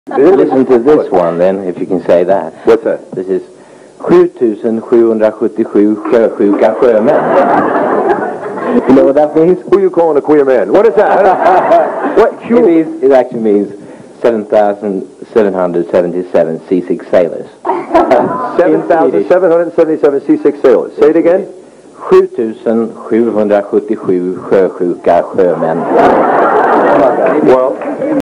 Listen to this one then, if you can say that. What's that? This is 7777 sjösjuka sjömän. You know what that means? Who are you calling a queer man? What is that? What? It actually means 7,777 seasick sailors. 7,777 seasick sailors. Say it again. 7777 sjösjuka sjömän. Well,